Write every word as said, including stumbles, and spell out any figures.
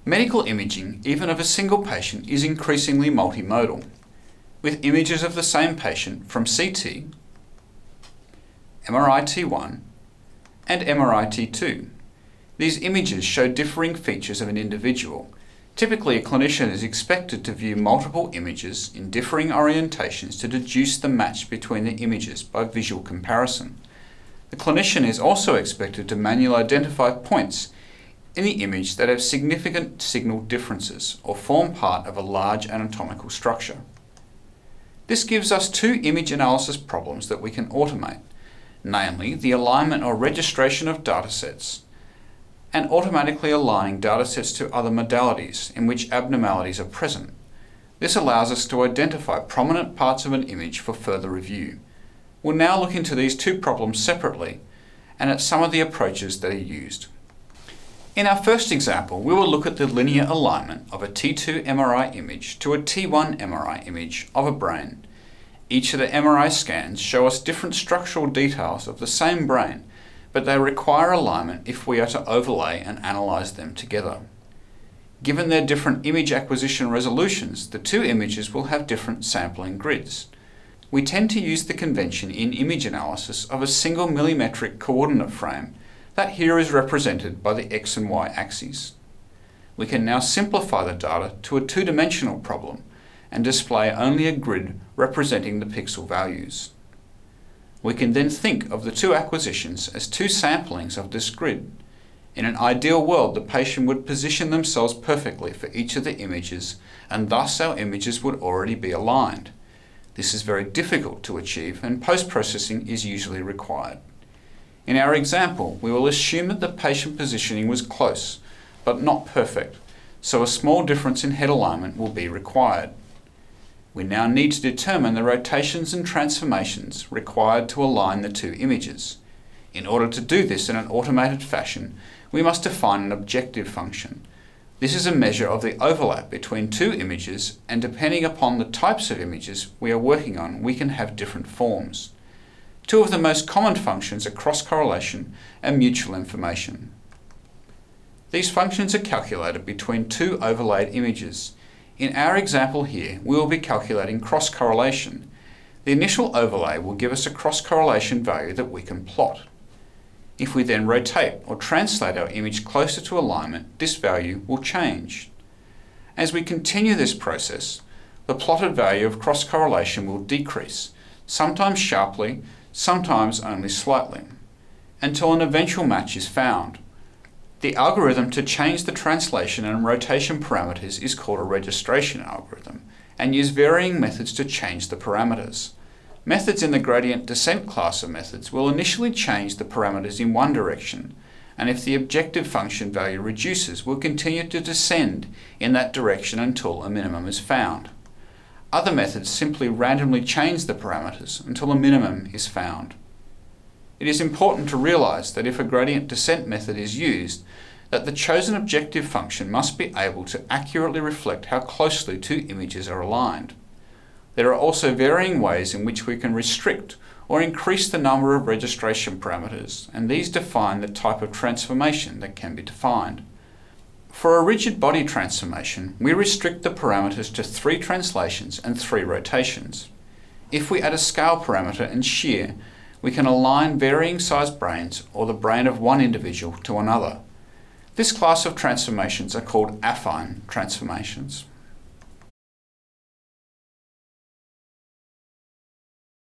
Medical imaging, even of a single patient, is increasingly multimodal, with images of the same patient from C T, M R I T one, and M R I T two. These images show differing features of an individual. Typically, a clinician is expected to view multiple images in differing orientations to deduce the match between the images by visual comparison. The clinician is also expected to manually identify points in the image that have significant signal differences or form part of a large anatomical structure. This gives us two image analysis problems that we can automate, namely the alignment or registration of datasets and automatically aligning datasets to other modalities in which abnormalities are present. This allows us to identify prominent parts of an image for further review. We'll now look into these two problems separately and at some of the approaches that are used. In our first example, we will look at the linear alignment of a T two M R I image to a T one M R I image of a brain. Each of the M R I scans show us different structural details of the same brain, but they require alignment if we are to overlay and analyze them together. Given their different image acquisition resolutions, the two images will have different sampling grids. We tend to use the convention in image analysis of a single millimetric coordinate frame that here is represented by the X and Y axes. We can now simplify the data to a two-dimensional problem and display only a grid representing the pixel values. We can then think of the two acquisitions as two samplings of this grid. In an ideal world, the patient would position themselves perfectly for each of the images, and thus our images would already be aligned. This is very difficult to achieve, and post-processing is usually required. In our example, we will assume that the patient positioning was close, but not perfect, so a small difference in head alignment will be required. We now need to determine the rotations and transformations required to align the two images. In order to do this in an automated fashion, we must define an objective function. This is a measure of the overlap between two images, and depending upon the types of images we are working on, we can have different forms. Two of the most common functions are cross-correlation and mutual information. These functions are calculated between two overlaid images. In our example here, we will be calculating cross-correlation. The initial overlay will give us a cross-correlation value that we can plot. If we then rotate or translate our image closer to alignment, this value will change. As we continue this process, the plotted value of cross-correlation will decrease, sometimes sharply, sometimes only slightly, until an eventual match is found. The algorithm to change the translation and rotation parameters is called a registration algorithm, and use varying methods to change the parameters. Methods in the gradient descent class of methods will initially change the parameters in one direction, and if the objective function value reduces, will continue to descend in that direction until a minimum is found. Other methods simply randomly change the parameters until a minimum is found. It is important to realize that if a gradient descent method is used, that the chosen objective function must be able to accurately reflect how closely two images are aligned. There are also varying ways in which we can restrict or increase the number of registration parameters, and these define the type of transformation that can be defined. For a rigid body transformation, we restrict the parameters to three translations and three rotations. If we add a scale parameter and shear, we can align varying sized brains or the brain of one individual to another. This class of transformations are called affine transformations.